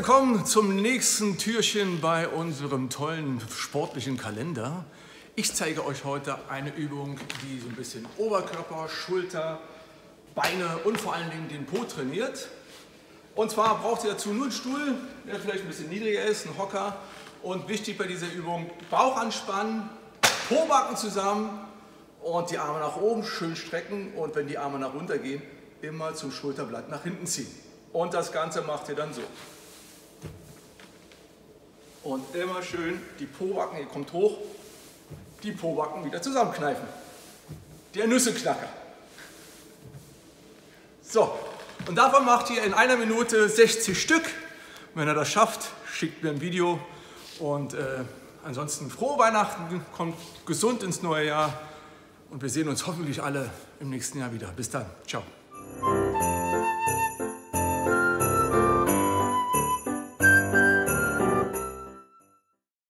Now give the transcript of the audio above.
willkommen zum nächsten Türchen bei unserem tollen sportlichen Kalender. Ich zeige euch heute eine Übung, die so ein bisschen Oberkörper, Schulter, Beine und vor allen Dingen den Po trainiert. Und zwar braucht ihr dazu nur einen Stuhl, der vielleicht ein bisschen niedriger ist, einen Hocker. Und wichtig bei dieser Übung, Bauch anspannen, Po-Backen zusammen und die Arme nach oben schön strecken. Und wenn die Arme nach runter gehen, immer zum Schulterblatt nach hinten ziehen. Und das Ganze macht ihr dann so. Und immer schön die Po-Backen, ihr kommt hoch, die Po-Backen wieder zusammenkneifen. Der Nüsseknacker. So, und davon macht ihr in einer Minute 60 Stück. Wenn ihr das schafft, schickt mir ein Video. Und ansonsten frohe Weihnachten, kommt gesund ins neue Jahr. Und wir sehen uns hoffentlich alle im nächsten Jahr wieder. Bis dann, ciao.